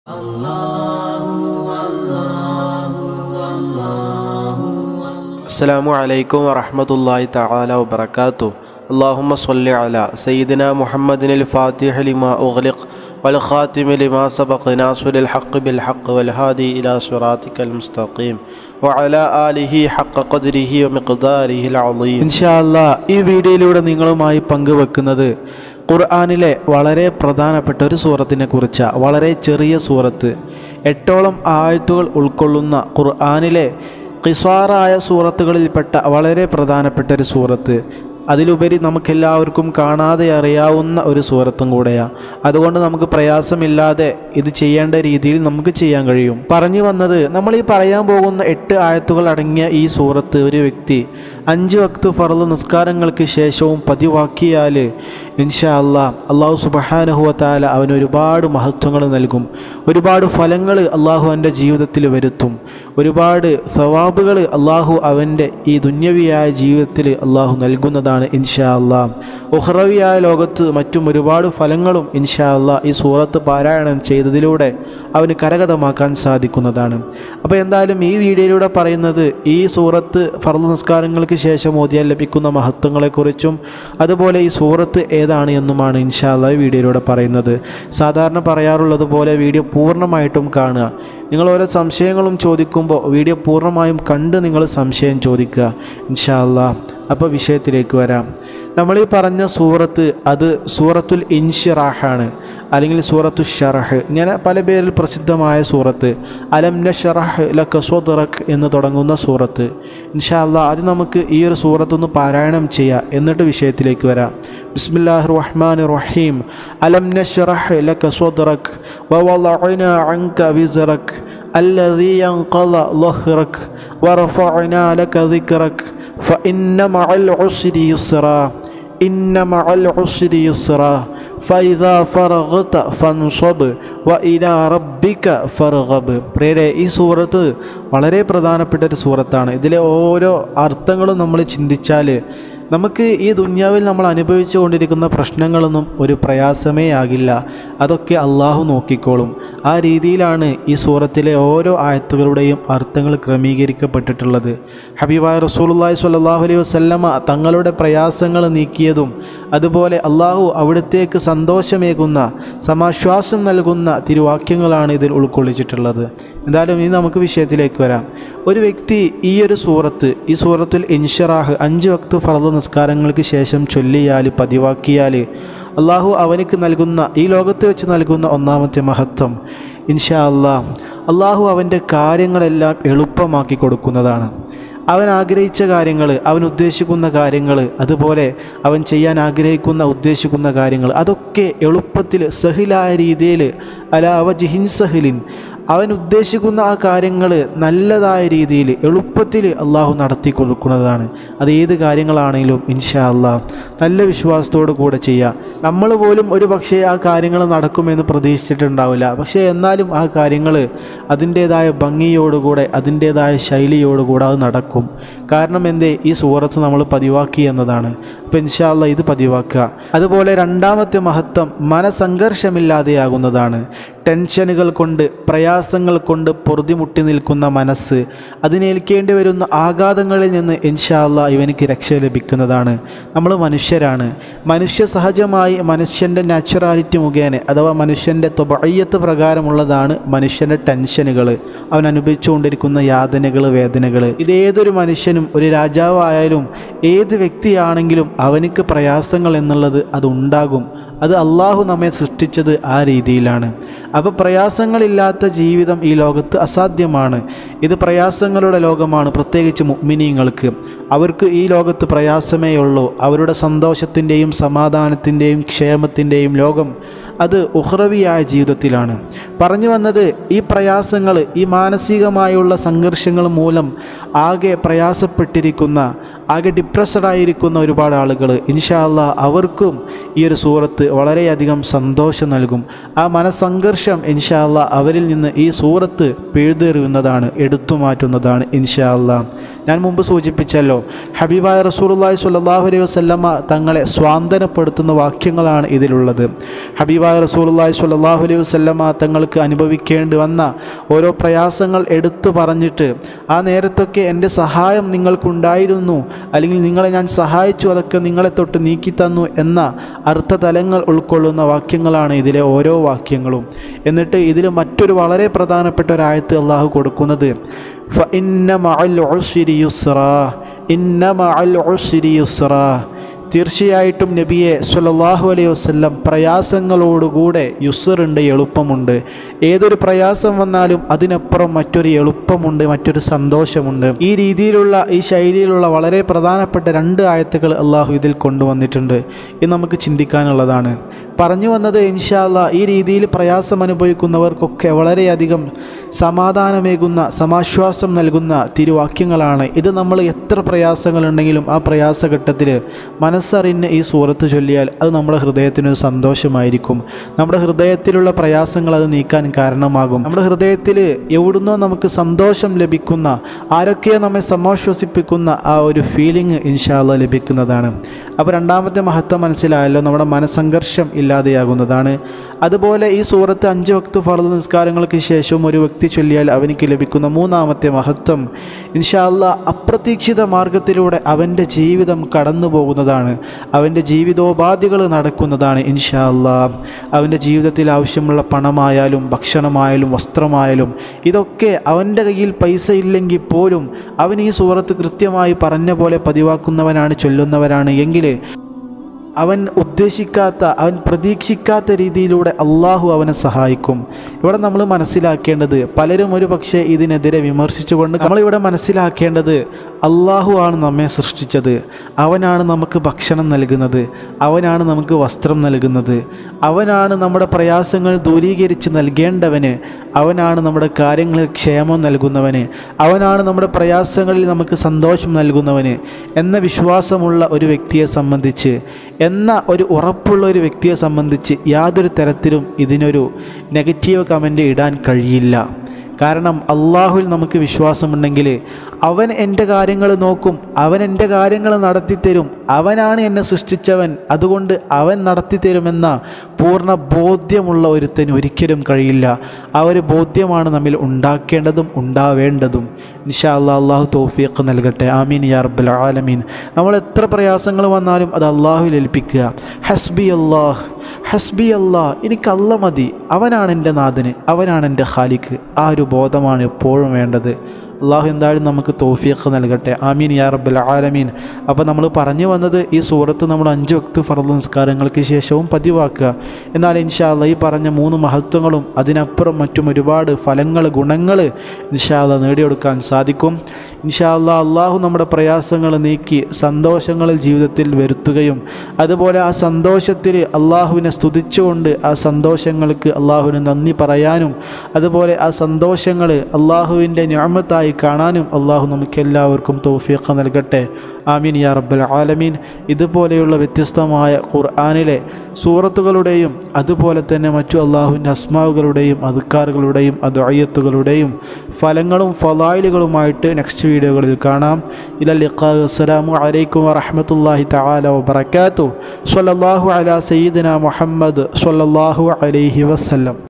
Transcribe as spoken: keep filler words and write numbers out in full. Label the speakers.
Speaker 1: അസ്സലാമു അലൈക്കും വറഹ്മത്തുള്ളാഹി തആല വബറകാതുഹു. അല്ലാഹുമ്മ സ്വല്ലി അലാ സയ്യിദിനാ മുഹമ്മദിനിൽ ഫാത്തിഹി ലിമാ ഉഗ്ലിഖ് വൽ ഖാതിമി ലിമാ സബഖ നാസിറിൽ ഹഖ് ബിൽ ഹഖ് വൽ ഹാദി ഇലാ സിറാത്തിക്കൽ മുസ്തഖീം വഅലാ ആലിഹി ഹഖ ഖദ്രിഹി വമിഖ്ദാരിഹിൽ അളീം. ഇൻഷാ അല്ലാഹ് ഈ വീഡിയോയിലൂടെ നിങ്ങളുമായി പങ്കുവെക്കുന്നത് ഖുർആനിലെ വളരെ പ്രധാനപ്പെട്ട ഒരു സൂറത്തിനെ കുറിച്ചാണ്. വളരെ ചെറിയ സൂറത്ത്, എട്ടോളം ആയത്തുകൾ ഉൾക്കൊള്ളുന്ന ഖുർആനിലെ ഖിസ്വാറായ സൂറത്തുകളിൽപ്പെട്ട വളരെ പ്രധാനപ്പെട്ട ഒരു സൂറത്ത്. അതിലുപരി നമുക്കെല്ലാവർക്കും കാണാതെ അറിയാവുന്ന ഒരു സൂറത്തും കൂടെയാണ്. അതുകൊണ്ട് നമുക്ക് പ്രയാസമില്ലാതെ ഇത് ചെയ്യേണ്ട രീതിയിൽ നമുക്ക് ചെയ്യാൻ കഴിയും. പറഞ്ഞു വന്നത്, നമ്മൾ ഈ പറയാൻ പോകുന്ന എട്ട് ആയത്തുകൾ അടങ്ങിയ ഈ സൂറത്ത് ഒരു വ്യക്തി അഞ്ച് വക്ത് ഫർള് നിസ്കാരങ്ങൾക്ക് ശേഷവും പതിവാക്കിയാൽ ഇൻഷാ അല്ലാഹ് അള്ളാഹു സുബ്ഹാനഹു വ തആല അവന് ഒരുപാട് മഹത്വങ്ങൾ നൽകും. ഒരുപാട് ഫലങ്ങൾ അള്ളാഹു അവൻ്റെ ജീവിതത്തിൽ വരുത്തും. ഒരുപാട് സവാബുകൾ അള്ളാഹു അവൻ്റെ ഈ ദുന്യവിയായ ജീവിതത്തിൽ അള്ളാഹു നൽകുന്നതാണ് ഇൻഷാ അല്ലാഹ്. ഉഖ്റവിയായ ലോകത്ത് മറ്റും ഒരുപാട് ഫലങ്ങളും ഇൻഷാ അല്ലാഹ് ഈ സൂറത്ത് പാരായണം ചെയ്തതിലൂടെ അവന് കരഗതമാക്കാൻ സാധിക്കുന്നതാണ്. അപ്പോൾ എന്തായാലും ഈ വീഡിയോയിലൂടെ പറയുന്നത് ഈ സൂറത്ത് ഫർള് നിസ്കാരങ്ങൾക്ക് ശേഷം ഓതിയാൽ ലഭിക്കുന്ന മഹത്വങ്ങളെക്കുറിച്ചും അതുപോലെ ഈ സൂറത്ത് ഏതാണ് എന്നുമാണ് ഇൻഷാ അല്ലാഹ് ഈ വീഡിയോയിലൂടെ പറയുന്നത്. സാധാരണ പറയാറുള്ളത് പോലെ വീഡിയോ പൂർണ്ണമായിട്ടും കാണുക. നിങ്ങൾ ഓരോ സംശയങ്ങളും ചോദിക്കുമ്പോൾ വീഡിയോ പൂർണ്ണമായും കണ്ട് നിങ്ങൾ സംശയം ചോദിക്കുക ഇൻഷാ അല്ലാഹ്. അപ്പോൾ വിഷയത്തിലേക്ക് വരാം. നമ്മളീ പറഞ്ഞ സൂറത്ത് അത് സൂറത്തുൽ ഇൻഷിറാഹാണ്, അല്ലെങ്കിൽ സൂറത്തു ഷറഹ്, ഇങ്ങനെ പല പേരിൽ പ്രസിദ്ധമായ സൂറത്ത്. അലം നശ്റഹ് ലക സ്വദ്റക് എന്ന് തുടങ്ങുന്ന സൂറത്ത്. ഇൻഷാ അല്ലാഹ് അത് നമുക്ക് ഈ ഒരു സൂറത്തൊന്ന് പാരായണം ചെയ്യാം, എന്നിട്ട് വിഷയത്തിലേക്ക് വരാം. ബിസ്മില്ലാഹിർ റഹ്മാനിർ റഹീം. അലം നശ്റഹ് ലക സ്വദ്റക് വവളഅനാ അൻക വിസ്റക് الذي ينقض ظهرك ورفعنا لك ذكرك فإن مع العسر يسرا إن مع العسر يسرا فإذا فرغت فانصب وإلى ربك فارغب. പ്രിയരെ, ഈ സൂറത്ത് വളരെ പ്രധാനപ്പെട്ട ഒരു സൂറത്താണ്. ഇതിലെ ഓരോ അർത്ഥങ്ങളും നമ്മൾ ചിന്തിച്ചാൽ നമുക്ക് ഈ ദുന്യാവിൽ നമ്മൾ അനുഭവിച്ചു കൊണ്ടിരിക്കുന്ന പ്രശ്നങ്ങളൊന്നും ഒരു പ്രയാസമേ ആകില്ല. അതൊക്കെ അള്ളാഹു നോക്കിക്കോളും. ആ രീതിയിലാണ് ഈ സൂറത്തിലെ ഓരോ ആയത്തുകളുടെയും അർത്ഥങ്ങൾ ക്രമീകരിക്കപ്പെട്ടിട്ടുള്ളത്. ഹബീബായ റസൂലുള്ളാഹി സ്വല്ലല്ലാഹു അലൈഹി വസല്ലമ തങ്ങളുടെ പ്രയാസങ്ങൾ നീക്കിയതും അതുപോലെ അള്ളാഹു അവിടത്തേക്ക് സന്തോഷമേകുന്ന സമാശ്വാസം നൽകുന്ന തിരുവാക്യങ്ങളാണ് ഇതിൽ ഉൾക്കൊള്ളിച്ചിട്ടുള്ളത്. എന്തായാലും ഇനി നമുക്ക് വിഷയത്തിലേക്ക് വരാം. ഒരു വ്യക്തി ഈ ഒരു സൂറത്ത്, ഈ സൂറത്തുൽ ഇൻഷിറാഹ് അഞ്ച് വക്ത് ഫർള് നിസ്കാരങ്ങൾക്ക് ശേഷം ചൊല്ലിയാൽ പതിവാക്കിയാൽ അള്ളാഹു അവനിക്ക് നൽകുന്ന, ഈ ലോകത്ത് വെച്ച് നൽകുന്ന ഒന്നാമത്തെ മഹത്വം ഇൻഷാ അല്ലാഹ് അള്ളാഹു അവൻ്റെ കാര്യങ്ങളെല്ലാം എളുപ്പമാക്കി കൊടുക്കുന്നതാണ്. അവൻ ആഗ്രഹിച്ച കാര്യങ്ങൾ, അവൻ ഉദ്ദേശിക്കുന്ന കാര്യങ്ങൾ, അതുപോലെ അവൻ ചെയ്യാൻ ആഗ്രഹിക്കുന്ന ഉദ്ദേശിക്കുന്ന കാര്യങ്ങൾ അതൊക്കെ എളുപ്പത്തിൽ സഹിലായ രീതിയിൽ അലാ വജ്ഹിൻ സഹിലിൻ, അവൻ ഉദ്ദേശിക്കുന്ന ആ കാര്യങ്ങൾ നല്ലതായ രീതിയിൽ എളുപ്പത്തിൽ അള്ളാഹു നടത്തി കൊടുക്കുന്നതാണ്. അത് ഏത് കാര്യങ്ങളാണെങ്കിലും ഇൻഷാ അല്ലാഹ് നല്ല വിശ്വാസത്തോടു കൂടെ ചെയ്യുക. നമ്മൾ പോലും ഒരു പക്ഷേ ആ കാര്യങ്ങൾ നടക്കുമെന്ന് പ്രതീക്ഷിച്ചിട്ടുണ്ടാവില്ല. പക്ഷേ എന്നാലും ആ കാര്യങ്ങൾ അതിൻ്റേതായ ഭംഗിയോടുകൂടെ അതിൻ്റേതായ ശൈലിയോടുകൂടെ അത് നടക്കും. കാരണം എന്തേ, ഈ സൂറത്ത് നമ്മൾ പതിവാക്കി എന്നതാണ്. അപ്പോൾ ഇൻഷാ അല്ലാഹ് ഇത് പതിവാക്കുക. അതുപോലെ രണ്ടാമത്തെ മഹത്വം മനസംഘർഷമില്ലാതെയാകുന്നതാണ്. ടെൻഷനുകൾ കൊണ്ട്, പ്രയാസങ്ങൾ കൊണ്ട് പൊറുതിമുട്ടി നിൽക്കുന്ന മനസ്സ്, അതിനേൽക്കേണ്ടി വരുന്ന ആഘാതങ്ങളിൽ നിന്ന് ഇൻഷാ അല്ലാഹ് ഇവനിക്ക് രക്ഷ ലഭിക്കുന്നതാണ്. നമ്മൾ മനുഷ്യരാണ്. മനുഷ്യ സഹജമായി മനുഷ്യൻ്റെ നാച്ചുറാലിറ്റി മുഖേന അഥവാ മനുഷ്യൻ്റെ ത്വബഈയത്ത് പ്രകാരമുള്ളതാണ് മനുഷ്യൻ്റെ ടെൻഷനുകൾ, അവൻ അനുഭവിച്ചുകൊണ്ടിരിക്കുന്ന യാതനകൾ, വേദനകൾ. ഇതേതൊരു മനുഷ്യനും, ഒരു രാജാവായാലും ഏത് വ്യക്തിയാണെങ്കിലും അവനിക്ക് പ്രയാസങ്ങൾ എന്നുള്ളത് അതുണ്ടാകും. അത് അള്ളാഹു നമ്മെ സൃഷ്ടിച്ചത് ആ രീതിയിലാണ്. അപ്പോൾ പ്രയാസങ്ങളില്ലാത്ത ജീവിതം ഈ ലോകത്ത് അസാധ്യമാണ്. ഇത് പ്രയാസങ്ങളുടെ ലോകമാണ്. പ്രത്യേകിച്ച് മുഅ്മിനീങ്ങൾക്ക് അവർക്ക് ഈ ലോകത്ത് പ്രയാസമേ ഉള്ളൂ. അവരുടെ സന്തോഷത്തിൻ്റെയും സമാധാനത്തിൻ്റെയും ക്ഷേമത്തിൻ്റെയും ലോകം അത് ഉഖ്റവിയായ ജീവിതത്തിലാണ്. പറഞ്ഞു വന്നത്, ഈ പ്രയാസങ്ങൾ, ഈ മാനസികമായുള്ള സംഘർഷങ്ങൾ മൂലം ആകെ പ്രയാസപ്പെട്ടിരിക്കുന്ന,
Speaker 2: ആകെ ഡിപ്രസ്ഡ് ആയിരിക്കുന്ന ഒരുപാട് ആളുകൾ ഇൻഷാ അല്ലാഹ് അവർക്കും ഈ ഒരു സൂറത്ത് വളരെയധികം സന്തോഷം നൽകും. ആ മനസ്സംഘർഷം ഇൻഷാ അല്ലാഹ് അവരിൽ നിന്ന് ഈ സൂറത്ത് പിഴുതെറിയുന്നതാണ്, എടുത്തു മാറ്റുന്നതാണ് ഇൻഷാ അല്ലാഹ്. ഞാൻ മുമ്പ് സൂചിപ്പിച്ചല്ലോ, ഹബീബായ റസൂലുള്ളാഹി സ്വല്ലല്ലാഹു അലൈഹി വസല്ലമ തങ്ങളെ സ്വാന്തനപ്പെടുത്തുന്ന വാക്യങ്ങളാണ് ഇതിലുള്ളത്. ഹബീബായ റസൂലുള്ളാഹി സ്വല്ലല്ലാഹു അലൈഹി വസല്ലമ തങ്ങൾക്ക് അനുഭവിക്കേണ്ടി വന്ന ഓരോ പ്രയാസങ്ങൾ എടുത്തു പറഞ്ഞിട്ട്, ആ നേരത്തൊക്കെ എൻ്റെ സഹായം നിങ്ങൾക്കുണ്ടായിരുന്നു, അല്ലെങ്കിൽ നിങ്ങളെ ഞാൻ സഹായിച്ചു, അതൊക്കെ നിങ്ങളെ തൊട്ട് നീക്കി തന്നു എന്ന അർത്ഥതലങ്ങൾ ഉൾക്കൊള്ളുന്ന വാക്യങ്ങളാണ് ഇതിലെ ഓരോ വാക്യങ്ങളും. എന്നിട്ട് ഇതിൽ മറ്റൊരു വളരെ പ്രധാനപ്പെട്ട ഒരായത്ത് അള്ളാഹു കൊടുക്കുന്നത് ഫഇന്ന മഅൽ ഉസ്രി യുസ്റാ, ഇന്ന മഅൽ ഉസ്രി യുസ്റാ, തീർച്ചയായിട്ടും നബിയെ സ്വല്ലല്ലാഹു അലൈഹി വസല്ലം പ്രയാസങ്ങളോടുകൂടെ യുസ്റുണ്ട്, എളുപ്പമുണ്ട്. ഏതൊരു പ്രയാസം വന്നാലും അതിനപ്പുറം മറ്റൊരു എളുപ്പമുണ്ട്, മറ്റൊരു സന്തോഷമുണ്ട്. ഈ രീതിയിലുള്ള ഈ ശൈലിയിലുള്ള വളരെ പ്രധാനപ്പെട്ട രണ്ട് ആയത്തുകൾ അള്ളാഹു ഇതിൽ കൊണ്ടുവന്നിട്ടുണ്ട്. ഇത് നമുക്ക് ചിന്തിക്കാനുള്ളതാണ്. പറഞ്ഞു വന്നത് ഇൻഷാ അല്ലാഹ് ഈ രീതിയിൽ പ്രയാസം അനുഭവിക്കുന്നവർക്കൊക്കെ വളരെയധികം സമാധാനമേകുന്ന, സമാശ്വാസം നൽകുന്ന തിരുവാക്യങ്ങളാണ്. ഇത് നമ്മൾ എത്ര പ്രയാസങ്ങളുണ്ടെങ്കിലും ആ പ്രയാസഘട്ടത്തിൽ മനസ്സറിഞ്ഞ് ഈ സൂറത്ത് ചൊല്ലിയാൽ അത് നമ്മുടെ ഹൃദയത്തിനൊരു സന്തോഷമായിരിക്കും. നമ്മുടെ ഹൃദയത്തിലുള്ള പ്രയാസങ്ങൾ അത് നീക്കാൻ കാരണമാകും. നമ്മുടെ ഹൃദയത്തിൽ എവിടുന്നോ നമുക്ക് സന്തോഷം ലഭിക്കുന്ന, ആരൊക്കെയോ നമ്മെ സമാശ്വസിപ്പിക്കുന്ന ആ ഒരു ഫീലിംഗ് ഇൻഷാ അല്ലാഹ് ലഭിക്കുന്നതാണ്. അപ്പോൾ രണ്ടാമത്തെ മഹത്വം മനസ്സിലായല്ലോ, നമ്മുടെ മനസ്സംഘർഷം ഇല്ലാതെയാകുന്നതാണ്. അതുപോലെ ഈ സൂറത്ത് അഞ്ച് വക്ത് ഫർദ് നിസ്കാരങ്ങൾക്ക് ശേഷം ഒരു വ്യക്തി ചൊല്ലിയാൽ അവനിക്ക് ലഭിക്കുന്ന മൂന്നാമത്തെ മഹത്വം ഇൻഷാ അല്ലാഹ് അപ്രതീക്ഷിത മാർഗത്തിലൂടെ അവൻ്റെ ജീവിതം കടന്നു പോകുന്നതാണ്, അവൻ്റെ ജീവിതോപാധികൾ നടക്കുന്നതാണ് ഇൻഷാ അല്ലാഹ്. അവൻ്റെ ജീവിതത്തിൽ ആവശ്യമുള്ള പണമായാലും ഭക്ഷണമായാലും വസ്ത്രമായാലും ഇതൊക്കെ അവൻ്റെ കയ്യിൽ പൈസ ഇല്ലെങ്കിൽ പോലും അവൻ ഈ സൂറത്ത് കൃത്യമായി പറഞ്ഞ പോലെ പതിവാക്കുന്നവനാണ്, ചൊല്ലുന്നവരാണ് എങ്കിൽ അവൻ ഉദ്ദേശിക്കാത്ത, അവൻ പ്രതീക്ഷിക്കാത്ത രീതിയിലൂടെ അള്ളാഹു അവനെ സഹായിക്കും. ഇവിടെ നമ്മൾ മനസ്സിലാക്കേണ്ടത്, പലരും ഒരു പക്ഷേ ഇതിനെതിരെ വിമർശിച്ചുകൊണ്ട് നമ്മളിവിടെ മനസ്സിലാക്കേണ്ടത്, അള്ളാഹു ആണ് നമ്മെ സൃഷ്ടിച്ചത്, അവനാണ് നമുക്ക് ഭക്ഷണം നൽകുന്നത്, അവനാണ് നമുക്ക് വസ്ത്രം നൽകുന്നത്, അവനാണ് നമ്മുടെ പ്രയാസങ്ങൾ ദൂരീകരിച്ച് നൽകേണ്ടവന്, അവനാണ് നമ്മുടെ കാര്യങ്ങളിൽ ക്ഷേമം നൽകുന്നവന്, അവനാണ് നമ്മുടെ പ്രയാസങ്ങളിൽ നമുക്ക് സന്തോഷം നൽകുന്നവന് എന്ന വിശ്വാസമുള്ള ഒരു വ്യക്തിയെ സംബന്ധിച്ച്, എന്ന ഒരു ഉറപ്പുള്ള ഒരു വ്യക്തിയെ സംബന്ധിച്ച് യാതൊരു തരത്തിലും ഇതിനൊരു നെഗറ്റീവ് കമൻറ്റ് ഇടാൻ കഴിയില്ല. കാരണം അള്ളാഹുവിൽ നമുക്ക് വിശ്വാസമുണ്ടെങ്കിൽ അവൻ എൻ്റെ കാര്യങ്ങൾ നോക്കും, അവൻ എൻ്റെ കാര്യങ്ങൾ നടത്തിത്തരും, അവനാണ് എന്നെ സൃഷ്ടിച്ചവൻ, അതുകൊണ്ട് അവൻ നടത്തിത്തരുമെന്ന പൂർണ്ണ ബോധ്യമുള്ള ഒരുത്തന് ഒരിക്കലും കഴിയില്ല. ആ ഒരു ബോധ്യമാണ് നമ്മിൽ ഉണ്ടാക്കേണ്ടതും ഉണ്ടാവേണ്ടതും. ഇൻഷാ അല്ലാഹ് അള്ളാഹു തൗഫീഖ് നൽകട്ടെ. ആമീൻ യാ റബ്ബൽ ആലമീൻ. നമ്മൾ എത്ര പ്രയാസങ്ങൾ വന്നാലും അത് അള്ളാഹുവിൽ ഏൽപ്പിക്കുക. ഹസ്ബി അല്ലാഹ്, ഹസ്ബി അല്ലാഹ്, എനിക്ക് അല്ല മതി, അവനാണ് എൻ്റെ നാഥന്, അവനാണ് എൻ്റെ ഖാലിഖ്. ആ ഒരു ബോധമാണ് എപ്പോഴും വേണ്ടത്. അള്ളാഹു എന്തായാലും നമുക്ക് തൗഫീഖ് നൽകട്ടെ. ആമീൻ യാ റബ്ബൽ ആലമീൻ. അപ്പോൾ നമ്മൾ പറഞ്ഞു വന്നത് ഈ സൂറത്ത് നമ്മൾ അഞ്ച് വക്ത് ഫർദ് നിസ്കാരങ്ങൾക്ക് ശേഷവും പതിവാക്കുക. എന്നാൽ ഇൻഷാ അല്ലാഹ് ഈ പറഞ്ഞ മൂന്ന് മഹത്വങ്ങളും അതിനപ്പുറം മറ്റും ഒരുപാട് ഫലങ്ങൾ, ഗുണങ്ങൾ ഇൻഷാ അല്ലാഹ് നേടിയെടുക്കാൻ സാധിക്കും. ഇൻഷാ അല്ലാഹ് അള്ളാഹു നമ്മുടെ പ്രയാസങ്ങൾ നീക്കി സന്തോഷങ്ങളിൽ ജീവിതത്തിൽ വരുത്തുകയും അതുപോലെ ആ സന്തോഷത്തിൽ അള്ളാഹുവിനെ സ്തുതിച്ചുകൊണ്ട് ആ സന്തോഷങ്ങൾക്ക് അള്ളാഹുവിന് നന്ദി പറയാനും അതുപോലെ ആ സന്തോഷങ്ങൾ അള്ളാഹുവിൻ്റെ നിഅമത്തായി കാണാനും അള്ളാഹു നമുക്കെല്ലാവർക്കും തൗഫീഖ് നൽകട്ടെ. ആമീൻ യാ റബ്ബൽ ആലമീൻ. ഇതുപോലെയുള്ള വ്യത്യസ്തമായ ഖുർആനിലെ സൂറത്തുകളുടെയും അതുപോലെ തന്നെ മറ്റു അള്ളാഹുവിൻ്റെ അസ്മാവുകളുടെയും അദ്കാറുകളുടെയും അദ്ഇയത്തുകളുടെയും ഫലങ്ങളും ഫളായിലുകളുമായിട്ട് നെക്സ്റ്റ് വീഡിയോകളിൽ കാണാം. ഇലാ ലിഖാ. അസ്സലാമു അലൈക്കും വറഹ്മത്തുള്ളാഹി തആല വബറകാതുഹു. സ്വല്ലല്ലാഹു അലാ സയ്യിദിനാ മുഹമ്മദ് സ്വല്ലല്ലാഹു അലൈഹി വസല്ലം.